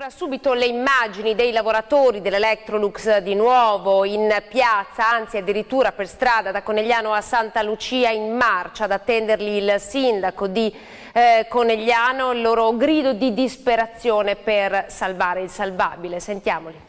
Ora subito le immagini dei lavoratori dell'Electrolux di nuovo in piazza, anzi addirittura per strada da Conegliano a Santa Lucia in marcia ad attenderli il sindaco di Conegliano, il loro grido di disperazione per salvare il salvabile. Sentiamoli.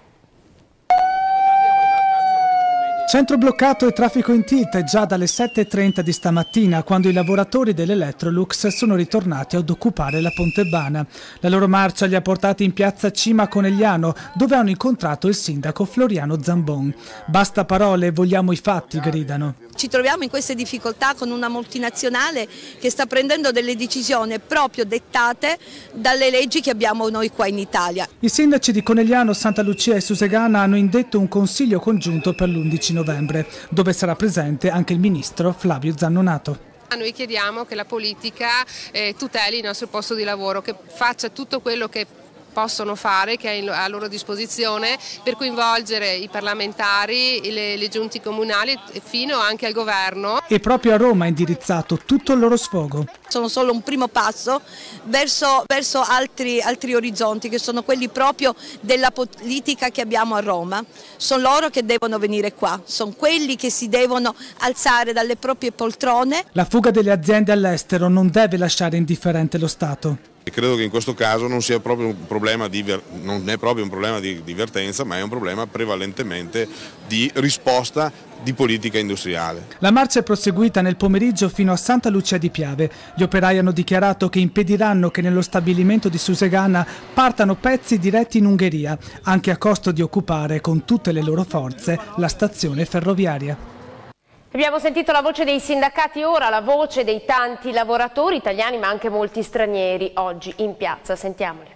Centro bloccato e traffico in tilt già dalle 7:30 di stamattina, quando i lavoratori dell'Electrolux sono ritornati ad occupare la Pontebana. La loro marcia li ha portati in piazza Cima Conegliano, dove hanno incontrato il sindaco Floriano Zambon. Basta parole, vogliamo i fatti, gridano. Ci troviamo in queste difficoltà con una multinazionale che sta prendendo delle decisioni proprio dettate dalle leggi che abbiamo noi qua in Italia. I sindaci di Conegliano, Santa Lucia e Susegana hanno indetto un consiglio congiunto per l'11 novembre, dove sarà presente anche il ministro Flavio Zannonato. Noi chiediamo che la politica tuteli il nostro posto di lavoro, che faccia tutto quello che possono fare, che è a loro disposizione, per coinvolgere i parlamentari, le giunte comunali fino anche al governo. E proprio a Roma è indirizzato tutto il loro sfogo. Sono solo un primo passo verso altri orizzonti, che sono quelli proprio della politica che abbiamo a Roma. Sono loro che devono venire qua, sono quelli che si devono alzare dalle proprie poltrone. La fuga delle aziende all'estero non deve lasciare indifferente lo Stato. Credo che in questo caso non sia proprio un problema non è proprio un problema di divertenza, ma è un problema prevalentemente di risposta di politica industriale. La marcia è proseguita nel pomeriggio fino a Santa Lucia di Piave. Gli operai hanno dichiarato che impediranno che nello stabilimento di Susegana partano pezzi diretti in Ungheria, anche a costo di occupare con tutte le loro forze la stazione ferroviaria. Abbiamo sentito la voce dei sindacati, ora la voce dei tanti lavoratori italiani ma anche molti stranieri oggi in piazza. Sentiamoli.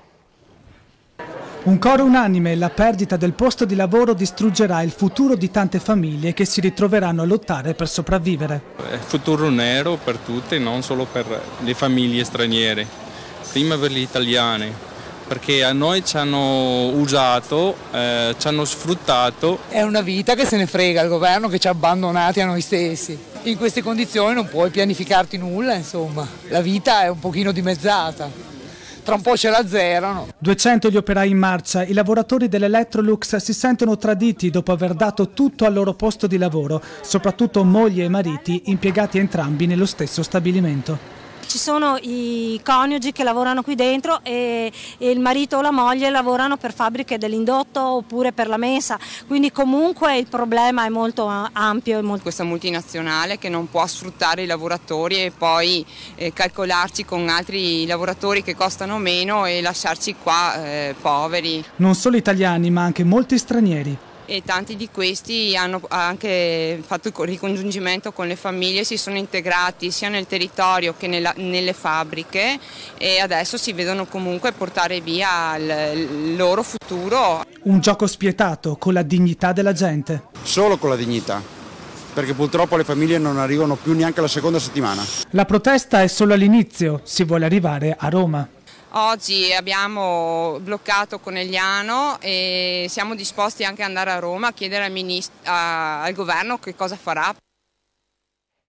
Un coro unanime: la perdita del posto di lavoro distruggerà il futuro di tante famiglie che si ritroveranno a lottare per sopravvivere. È un futuro nero per tutte, non solo per le famiglie straniere, prima per gli italiani. Perché a noi ci hanno usato, ci hanno sfruttato. È una vita che se ne frega il governo, che ci ha abbandonati a noi stessi. In queste condizioni non puoi pianificarti nulla, insomma. La vita è un pochino dimezzata. Tra un po' ce la zerano. 200 gli operai in marcia. I lavoratori dell'Electrolux si sentono traditi dopo aver dato tutto al loro posto di lavoro, soprattutto mogli e mariti impiegati entrambi nello stesso stabilimento. Ci sono i coniugi che lavorano qui dentro e il marito o la moglie lavorano per fabbriche dell'indotto oppure per la messa, quindi comunque il problema è molto ampio. Questa multinazionale che non può sfruttare i lavoratori e poi calcolarci con altri lavoratori che costano meno e lasciarci qua poveri. Non solo italiani ma anche molti stranieri. E tanti di questi hanno anche fatto il ricongiungimento con le famiglie, si sono integrati sia nel territorio che nelle fabbriche e adesso si vedono comunque portare via il loro futuro. Un gioco spietato con la dignità della gente. Solo con la dignità, perché purtroppo le famiglie non arrivano più neanche la seconda settimana. La protesta è solo all'inizio, si vuole arrivare a Roma. Oggi abbiamo bloccato Conegliano e siamo disposti anche ad andare a Roma a chiedere al governo che cosa farà.